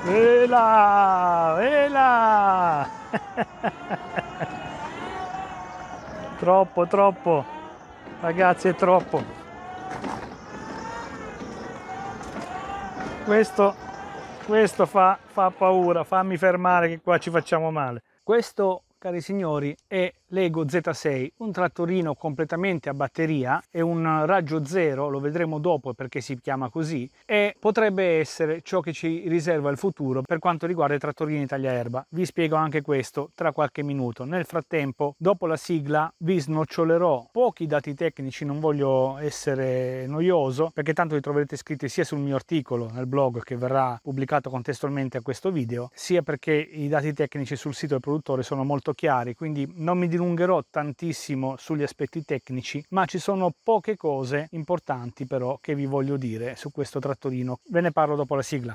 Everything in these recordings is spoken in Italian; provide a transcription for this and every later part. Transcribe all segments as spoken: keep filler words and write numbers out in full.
E là, e là. Troppo, troppo. Ragazzi, è troppo. Questo, questo fa, fa paura. Fammi fermare che qua ci facciamo male. Questo, cari signori, è l'Ego Z sei, un trattorino completamente a batteria, è un raggio zero, lo vedremo dopo perché si chiama così, e potrebbe essere ciò che ci riserva il futuro per quanto riguarda i trattorini tagliaerba. Vi spiego anche questo tra qualche minuto. Nel frattempo, dopo la sigla, vi snocciolerò pochi dati tecnici, non voglio essere noioso, perché tanto li troverete scritti sia sul mio articolo nel blog che verrà pubblicato contestualmente a questo video, sia perché i dati tecnici sul sito del produttore sono molto chiari, quindi non mi dilungherò tantissimo sugli aspetti tecnici, ma ci sono poche cose importanti però che vi voglio dire su questo trattorino. Ve ne parlo dopo la sigla.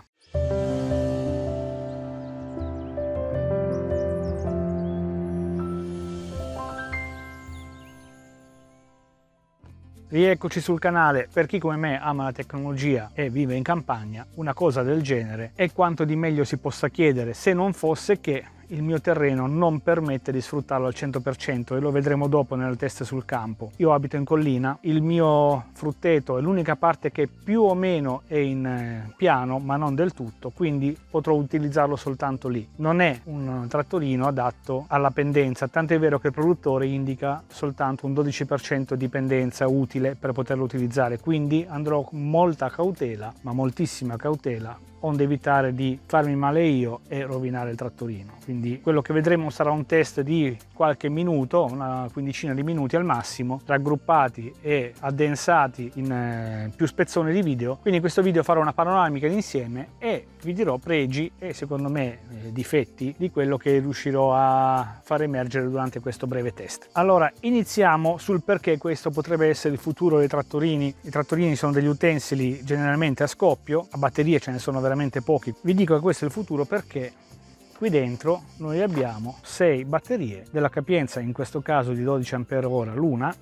Rieccoci sul canale. Per chi come me ama la tecnologia e vive in campagna, una cosa del genere è quanto di meglio si possa chiedere, se non fosse che il mio terreno non permette di sfruttarlo al cento per cento, e lo vedremo dopo nel test sul campo. Io abito in collina, il mio frutteto è l'unica parte che più o meno è in piano, ma non del tutto, quindi potrò utilizzarlo soltanto lì. Non è un trattorino adatto alla pendenza, tant'è vero che il produttore indica soltanto un dodici per cento di pendenza utile per poterlo utilizzare, quindi andrò con molta cautela, ma moltissima cautela, onde evitare di farmi male io e rovinare il trattorino. Quindi quello che vedremo sarà un test di qualche minuto, una quindicina di minuti al massimo, raggruppati e addensati in eh, più spezzoni di video. Quindi in questo video farò una panoramica d'insieme e vi dirò pregi e secondo me eh, difetti di quello che riuscirò a far emergere durante questo breve test. Allora, iniziamo sul perché questo potrebbe essere il futuro dei trattorini. I trattorini sono degli utensili generalmente a scoppio, a batterie ce ne sono veramente pochi. Vi dico che questo è il futuro perché qui dentro noi abbiamo sei batterie della capienza, in questo caso di dodici ampere ora l'una.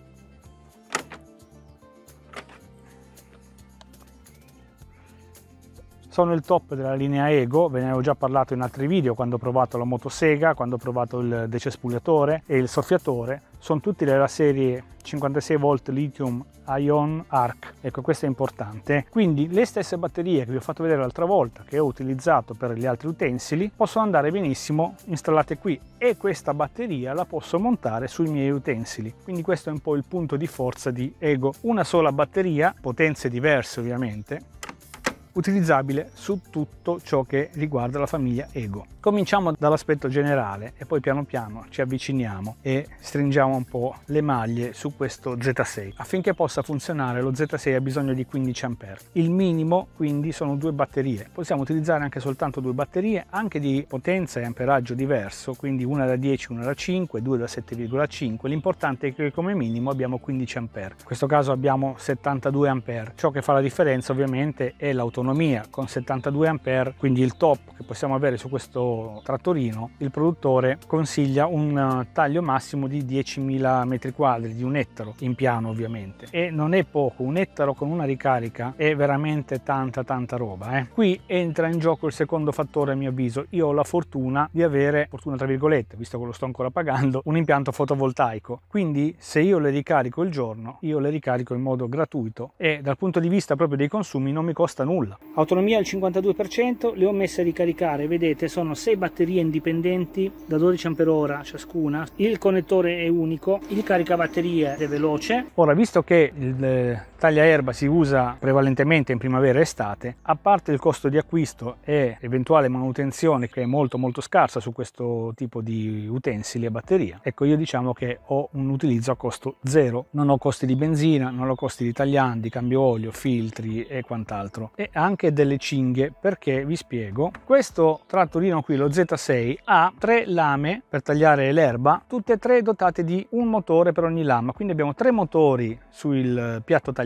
Sono il top della linea Ego, ve ne avevo già parlato in altri video quando ho provato la motosega, quando ho provato il decespugliatore e il soffiatore. Sono tutti della serie cinquantasei volt lithium ion arc, ecco, questo è importante. Quindi le stesse batterie che vi ho fatto vedere l'altra volta, che ho utilizzato per gli altri utensili, possono andare benissimo installate qui, e questa batteria la posso montare sui miei utensili. Quindi questo è un po' il punto di forza di Ego: una sola batteria, potenze diverse ovviamente, utilizzabile su tutto ciò che riguarda la famiglia Ego. Cominciamo dall'aspetto generale e poi piano piano ci avviciniamo e stringiamo un po' le maglie su questo Z sei. Affinché possa funzionare lo Z sei ha bisogno di quindici ampere. Il minimo quindi sono due batterie. Possiamo utilizzare anche soltanto due batterie, anche di potenza e amperaggio diverso, quindi una da dieci, una da cinque, due da sette virgola cinque. L'importante è che come minimo abbiamo quindici ampere. In questo caso abbiamo settantadue ampere. Ciò che fa la differenza ovviamente è l'autonomia. Con settantadue ampere, quindi il top che possiamo avere su questo trattorino, il produttore consiglia un taglio massimo di diecimila metri quadri, di un ettaro in piano ovviamente, e non è poco. Un ettaro con una ricarica è veramente tanta tanta roba, eh. Qui entra in gioco il secondo fattore, a mio avviso. Io ho la fortuna di avere, fortuna tra virgolette, visto che lo sto ancora pagando, un impianto fotovoltaico, quindi se io le ricarico il giorno, io le ricarico in modo gratuito e dal punto di vista proprio dei consumi non mi costa nulla. Autonomia al cinquantadue per cento, le ho messe a ricaricare, vedete, sono sei batterie indipendenti da dodici ampere ora ciascuna, il connettore è unico, il caricabatterie è veloce. Ora, visto che il tagliaerba si usa prevalentemente in primavera e estate, a parte il costo di acquisto e eventuale manutenzione che è molto molto scarsa su questo tipo di utensili a batteria, ecco, io diciamo che ho un utilizzo a costo zero, non ho costi di benzina, non ho costi di tagliandi, cambio olio, filtri e quant'altro, e anche delle cinghie, perché vi spiego. Questo trattorino qui, lo Z sei, ha tre lame per tagliare l'erba, tutte e tre dotate di un motore per ogni lama, quindi abbiamo tre motori sul piatto tagliaerba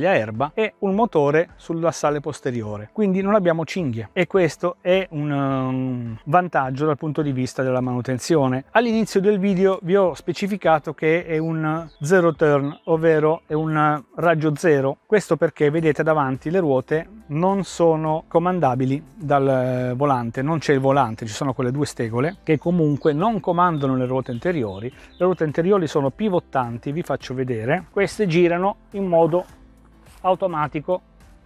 tagliaerba e un motore sull'assale posteriore, quindi non abbiamo cinghie, e questo è un um, vantaggio dal punto di vista della manutenzione. All'inizio del video vi ho specificato che è un zero turn, ovvero è un raggio zero. Questo perché vedete davanti le ruote non sono comandabili dal volante, non c'è il volante, ci sono quelle due stegole che comunque non comandano le ruote anteriori. Le ruote anteriori sono pivottanti, vi faccio vedere. Queste girano in modo automatico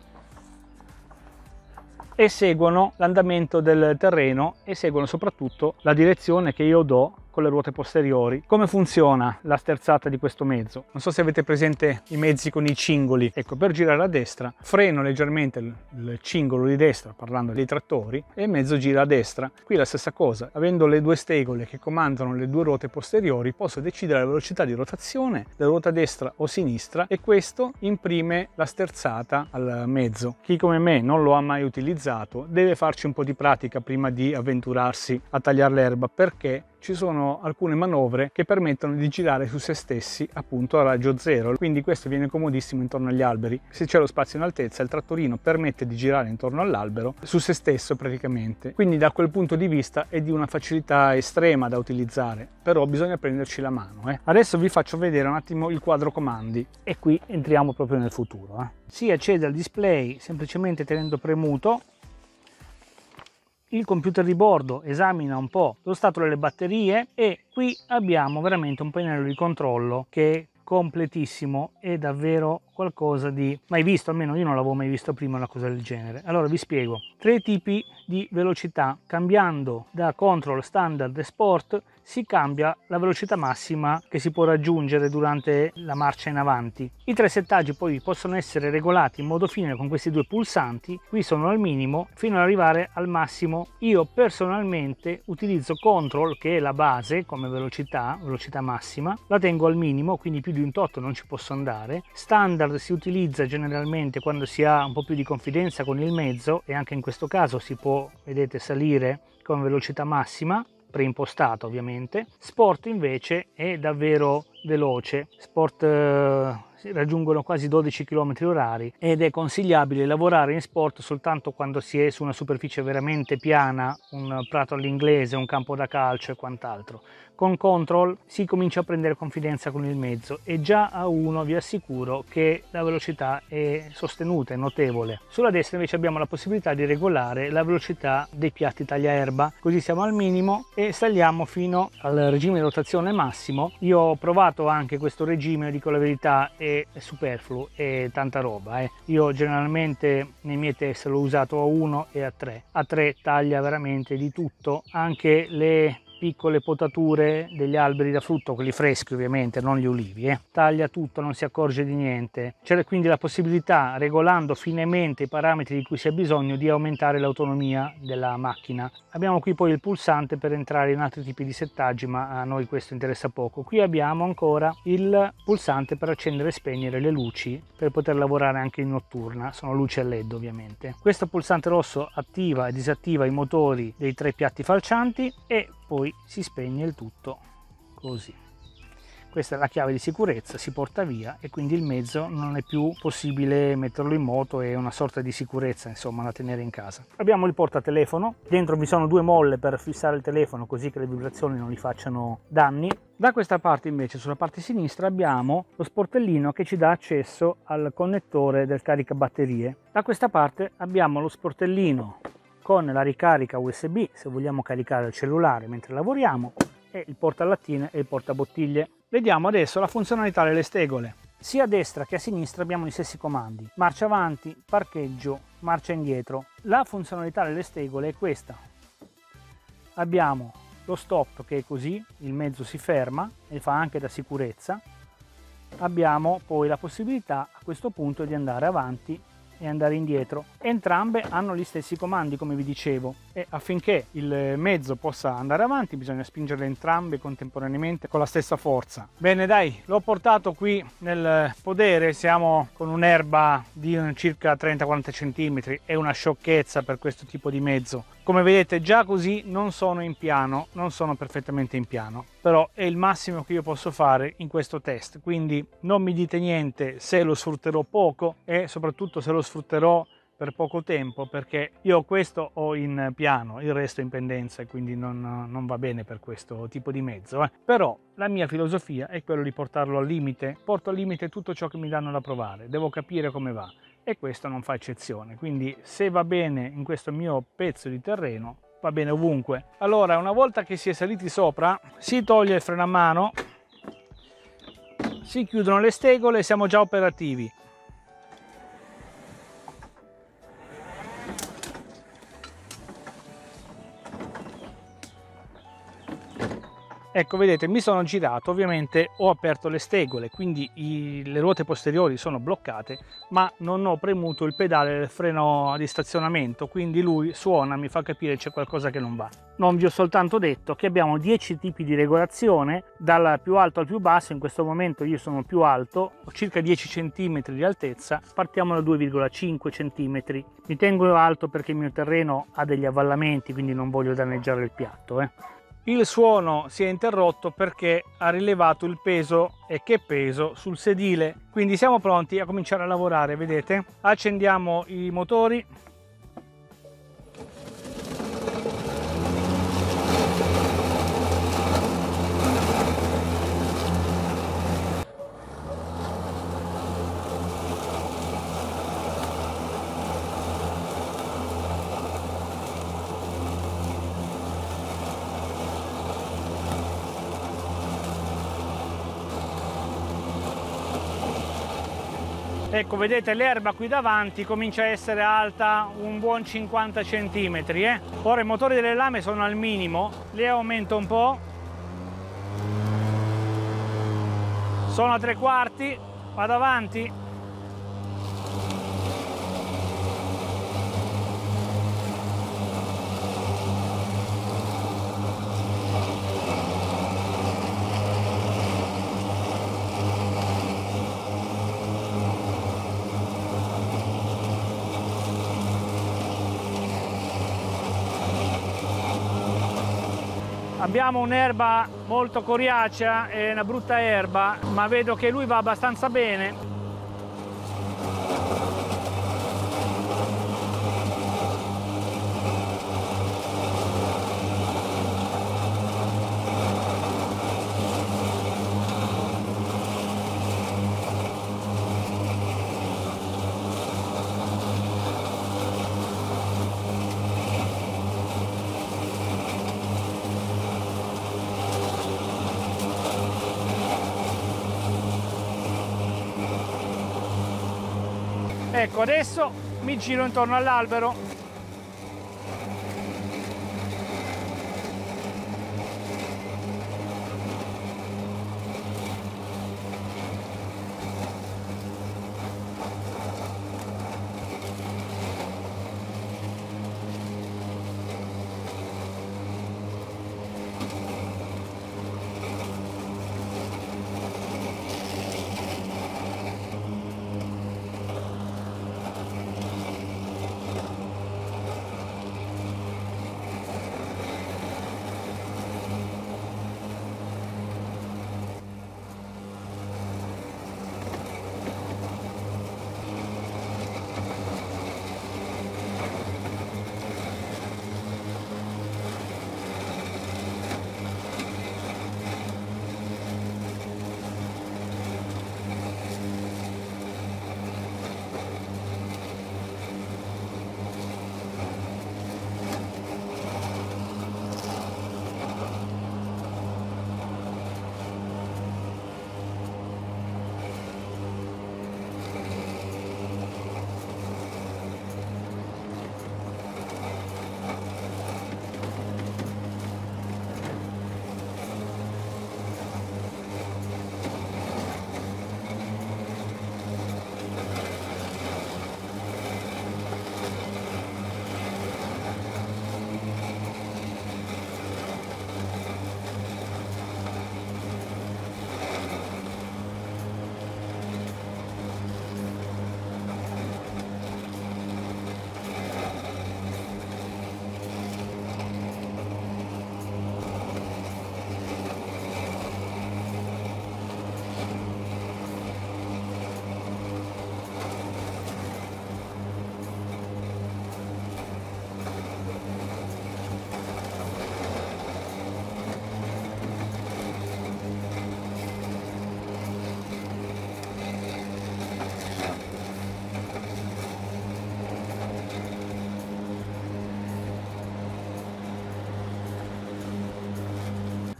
e seguono l'andamento del terreno e seguono soprattutto la direzione che io do con le ruote posteriori. Come funziona la sterzata di questo mezzo? Non so se avete presente i mezzi con i cingoli. Ecco, per girare a destra freno leggermente il, il cingolo di destra, parlando dei trattori, e il mezzo gira a destra. Qui la stessa cosa, avendo le due stegole che comandano le due ruote posteriori, posso decidere la velocità di rotazione della ruota destra o sinistra, e questo imprime la sterzata al mezzo. Chi come me non lo ha mai utilizzato deve farci un po' di pratica prima di avventurarsi a tagliare l'erba, perché ci sono alcune manovre che permettono di girare su se stessi appunto a raggio zero, quindi questo viene comodissimo intorno agli alberi. Se c'è lo spazio in altezza, il trattorino permette di girare intorno all'albero su se stesso praticamente, quindi da quel punto di vista è di una facilità estrema da utilizzare, però bisogna prenderci la mano. Eh. Adesso vi faccio vedere un attimo il quadro comandi e qui entriamo proprio nel futuro. Eh. Si accede al display semplicemente tenendo premuto. Il computer di bordo esamina un po' lo stato delle batterie e qui abbiamo veramente un pannello di controllo che è completissimo, è davvero qualcosa di mai visto, almeno io non l'avevo mai visto prima una cosa del genere. Allora vi spiego: tre tipi di velocità. Cambiando da control, standard e sport si cambia la velocità massima che si può raggiungere durante la marcia in avanti. I tre settaggi poi possono essere regolati in modo fine con questi due pulsanti. Qui sono al minimo fino ad arrivare al massimo. Io personalmente utilizzo control, che è la base come velocità, velocità massima, la tengo al minimo, quindi più di un tot non ci posso andare. Standard si utilizza generalmente quando si ha un po' più di confidenza con il mezzo, e anche in questo caso si può, vedete, salire con velocità massima preimpostato ovviamente. Sport invece è davvero veloce. Sport eh, raggiungono quasi dodici chilometri orari ed è consigliabile lavorare in sport soltanto quando si è su una superficie veramente piana, un prato all'inglese, un campo da calcio e quant'altro. Con control si comincia a prendere confidenza con il mezzo e già a uno vi assicuro che la velocità è sostenuta, è notevole. Sulla destra invece abbiamo la possibilità di regolare la velocità dei piatti tagliaerba, così siamo al minimo e saliamo fino al regime di rotazione massimo. Io ho provato anche questo regime, dico la verità, è superfluo, è tanta roba. Eh. Io generalmente nei miei test l'ho usato a uno e a tre. A tre taglia veramente di tutto, anche le piccole potature degli alberi da frutto, quelli freschi ovviamente, non gli ulivi, eh. Taglia tutto, non si accorge di niente. C'è quindi la possibilità, regolando finemente i parametri di cui si ha bisogno, di aumentare l'autonomia della macchina. Abbiamo qui poi il pulsante per entrare in altri tipi di settaggi, ma a noi questo interessa poco. Qui abbiamo ancora il pulsante per accendere e spegnere le luci, per poter lavorare anche in notturna, sono luci a led ovviamente. Questo pulsante rosso attiva e disattiva i motori dei tre piatti falcianti e poi si spegne il tutto così. Questa è la chiave di sicurezza, si porta via e quindi il mezzo non è più possibile metterlo in moto, è una sorta di sicurezza insomma da tenere in casa. Abbiamo il portatelefono, dentro vi sono due molle per fissare il telefono così che le vibrazioni non gli facciano danni. Da questa parte invece, sulla parte sinistra, abbiamo lo sportellino che ci dà accesso al connettore del caricabatterie. Da questa parte abbiamo lo sportellino con la ricarica U S B se vogliamo caricare il cellulare mentre lavoriamo, e il portalattine e il portabottiglie. Vediamo adesso la funzionalità delle stegole. Sia a destra che a sinistra abbiamo gli stessi comandi: marcia avanti, parcheggio, marcia indietro. La funzionalità delle stegole è questa: abbiamo lo stop, che è così, il mezzo si ferma e fa anche da sicurezza. Abbiamo poi la possibilità a questo punto di andare avanti e andare indietro. Entrambe hanno gli stessi comandi, come vi dicevo, e affinché il mezzo possa andare avanti bisogna spingerle entrambe contemporaneamente con la stessa forza. Bene, dai, l'ho portato qui nel podere, siamo con un'erba di circa trenta quaranta centimetri, è una sciocchezza per questo tipo di mezzo Come vedete già così non sono in piano, non sono perfettamente in piano, però è il massimo che io posso fare in questo test, quindi non mi dite niente se lo sfrutterò poco e soprattutto se lo sfrutterò per poco tempo, perché io questo ho in piano, il resto in pendenza e quindi non, non va bene per questo tipo di mezzo. Eh. Però la mia filosofia è quello di portarlo al limite, porto al limite tutto ciò che mi danno da provare, devo capire come va. E questo non fa eccezione, quindi se va bene in questo mio pezzo di terreno va bene ovunque. Allora, una volta che si è saliti sopra si toglie il freno a mano, si chiudono le stegole e siamo già operativi. Ecco, vedete, mi sono girato, ovviamente ho aperto le stegole, quindi i, le ruote posteriori sono bloccate, ma non ho premuto il pedale del freno di stazionamento, quindi lui suona, mi fa capire c'è qualcosa che non va. Non vi ho soltanto detto che abbiamo dieci tipi di regolazione, dal più alto al più basso. In questo momento io sono più alto, ho circa dieci centimetri di altezza, partiamo da due virgola cinque centimetri. Mi tengo alto perché il mio terreno ha degli avvallamenti, quindi non voglio danneggiare il piatto. Eh. Il suono si è interrotto perché ha rilevato il peso, e che peso, sul sedile. Quindi siamo pronti a cominciare a lavorare, vedete? Accendiamo i motori. Ecco, vedete, l'erba qui davanti comincia a essere alta un buon cinquanta centimetri. Eh? Ora i motori delle lame sono al minimo, li aumento un po'. Sono a tre quarti, vado avanti. Abbiamo un'erba molto coriacea e una brutta erba, ma vedo che lui va abbastanza bene. Ecco, adesso mi giro intorno all'albero.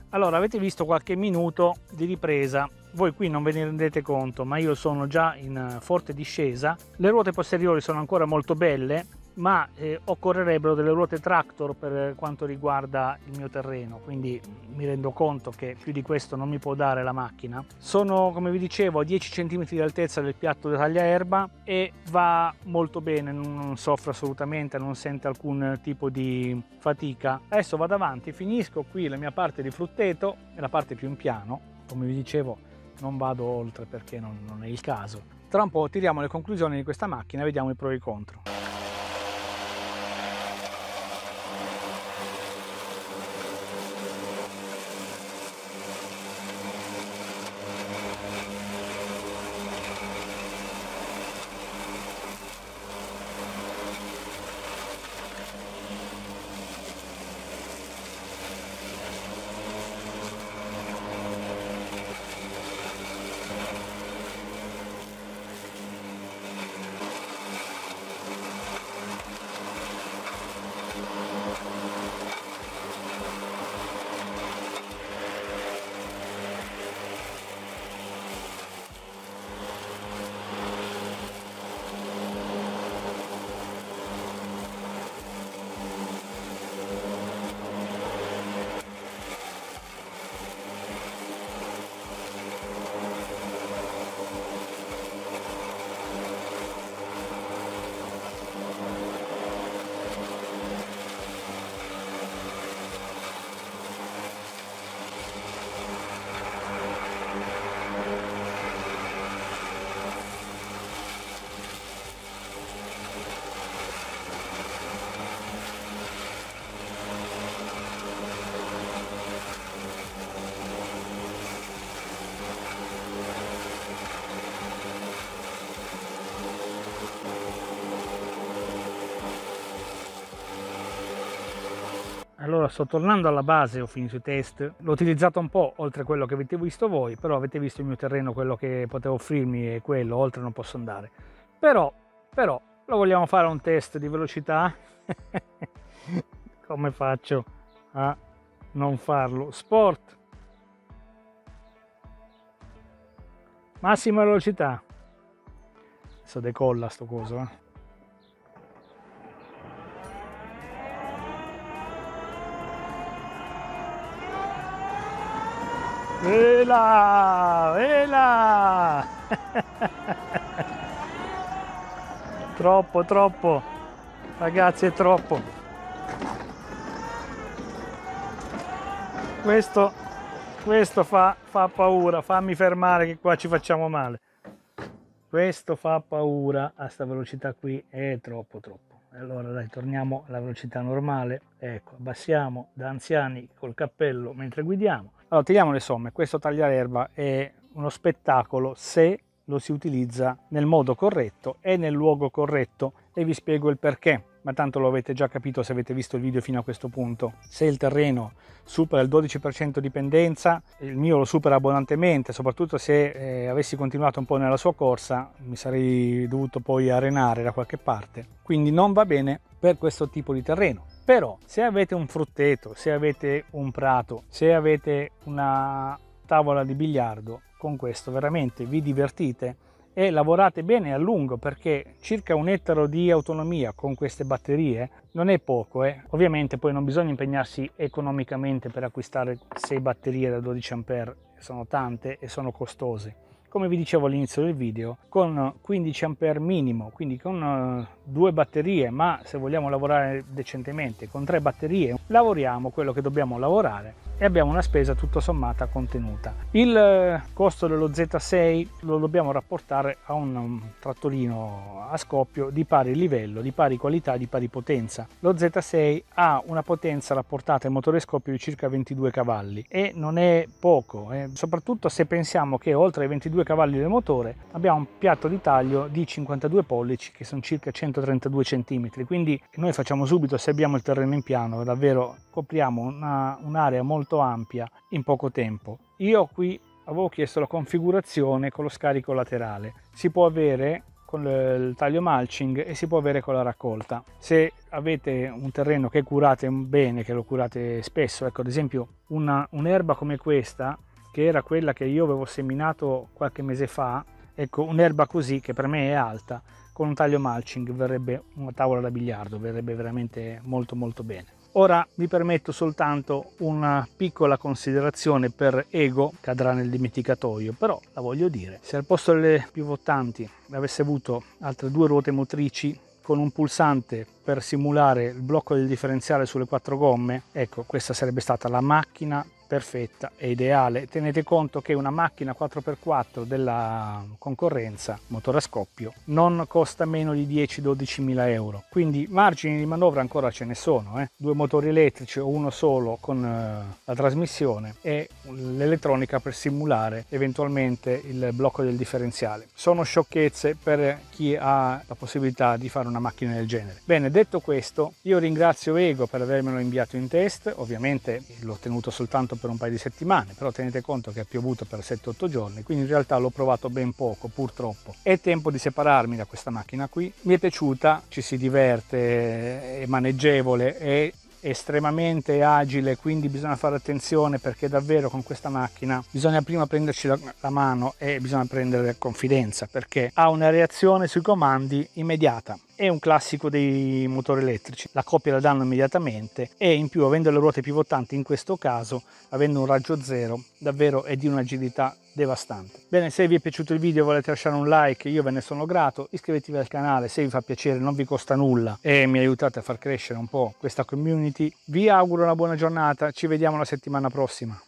Allora, avete visto qualche minuto di ripresa, voi qui non ve ne rendete conto, ma io sono già in forte discesa, le ruote posteriori sono ancora molto belle, ma eh, occorrerebbero delle ruote tractor per quanto riguarda il mio terreno, quindi mi rendo conto che più di questo non mi può dare la macchina. Sono, come vi dicevo, a dieci centimetri di altezza del piatto di tagliaerba e va molto bene, non soffre assolutamente, non sente alcun tipo di fatica. Adesso vado avanti, finisco qui la mia parte di frutteto e la parte più in piano, come vi dicevo non vado oltre perché non, non è il caso. Tra un po' tiriamo le conclusioni di questa macchina e vediamo i pro e i contro. Allora, sto tornando alla base, ho finito i test, l'ho utilizzato un po' oltre quello che avete visto voi, però avete visto il mio terreno, quello che potevo offrirmi è quello, oltre non posso andare. Però, però, lo vogliamo fare un test di velocità? Come faccio a non farlo? Sport, massima velocità. Adesso decolla sto coso, eh. Vela, vela! Troppo, troppo, ragazzi, è troppo. Questo, questo fa, fa paura, fammi fermare che qua ci facciamo male. Questo fa paura a sta velocità qui, è troppo, troppo. Allora dai, torniamo alla velocità normale. Ecco, abbassiamo da anziani col cappello mentre guidiamo. Allora, tiriamo le somme. Questo tagliaerba è uno spettacolo se lo si utilizza nel modo corretto e nel luogo corretto, e vi spiego il perché, ma tanto lo avete già capito se avete visto il video fino a questo punto. Se il terreno supera il dodici per cento di pendenza, il mio lo supera abbondantemente, soprattutto se eh, avessi continuato un po' nella sua corsa, mi sarei dovuto poi arenare da qualche parte, quindi non va bene per questo tipo di terreno. Però se avete un frutteto, se avete un prato, se avete una tavola di biliardo, con questo veramente vi divertite e lavorate bene a lungo, perché circa un ettaro di autonomia con queste batterie non è poco. Eh. Ovviamente poi non bisogna impegnarsi economicamente per acquistare sei batterie da dodici ampere, sono tante e sono costose. Come vi dicevo all'inizio del video, con quindici ampere minimo, quindi con uh, due batterie, ma se vogliamo lavorare decentemente con tre batterie, lavoriamo quello che dobbiamo lavorare e abbiamo una spesa tutto sommata contenuta. Il uh, costo dello Z sei lo dobbiamo rapportare a un, un trattorino a scoppio di pari livello, di pari qualità, di pari potenza. Lo Z sei ha una potenza rapportata al motore a scoppio di circa ventidue cavalli e non è poco, eh, soprattutto se pensiamo che oltre ai ventidue cavalli del motore abbiamo un piatto di taglio di cinquantadue pollici, che sono circa centotrentadue centimetri, quindi noi facciamo subito, se abbiamo il terreno in piano, davvero copriamo un'area molto ampia in poco tempo. Io qui avevo chiesto la configurazione con lo scarico laterale, si può avere con il taglio mulching e si può avere con la raccolta. Se avete un terreno che curate bene, che lo curate spesso, ecco ad esempio una, un'erba come questa, che era quella che io avevo seminato qualche mese fa, ecco un'erba così che per me è alta, con un taglio mulching verrebbe una tavola da biliardo, verrebbe veramente molto molto bene. Ora vi permetto soltanto una piccola considerazione per ego, cadrà nel dimenticatoio, però la voglio dire. Se al posto delle pivottanti avesse avuto altre due ruote motrici con un pulsante per simulare il blocco del differenziale sulle quattro gomme, ecco questa sarebbe stata la macchina perfetta e ideale. Tenete conto che una macchina quattro per quattro della concorrenza, motore a scoppio, non costa meno di dieci dodici mila euro, quindi margini di manovra ancora ce ne sono, eh? Due motori elettrici o uno solo con eh, la trasmissione e l'elettronica per simulare eventualmente il blocco del differenziale. Sono sciocchezze per chi ha la possibilità di fare una macchina del genere. Bene, detto questo, io ringrazio Ego per avermelo inviato in test. Ovviamente l'ho tenuto soltanto per un paio di settimane, però tenete conto che ha piovuto per sette otto giorni, quindi in realtà l'ho provato ben poco, purtroppo. È tempo di separarmi da questa macchina qui. Mi è piaciuta, ci si diverte, è maneggevole, è estremamente agile, quindi bisogna fare attenzione perché davvero con questa macchina bisogna prima prenderci la, la mano e bisogna prendere confidenza, perché ha una reazione sui comandi immediata. È un classico dei motori elettrici, la coppia la danno immediatamente e in più, avendo le ruote pivotanti in questo caso, avendo un raggio zero, davvero è di un'agilità devastante. Bene, se vi è piaciuto il video e volete lasciare un like, io ve ne sono grato. Iscrivetevi al canale se vi fa piacere, non vi costa nulla e mi aiutate a far crescere un po' questa community. Vi auguro una buona giornata, ci vediamo la settimana prossima.